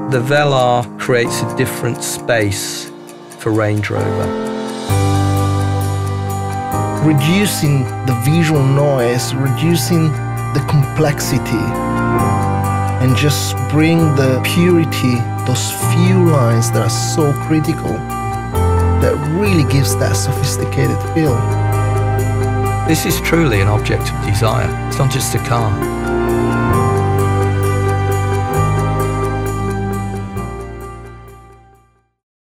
The Velar creates a different space for Range Rover. Reducing the visual noise, reducing the complexity, and just bring the purity, those few lines that are so critical, that really gives that sophisticated feel. This is truly an object of desire. It's not just a car.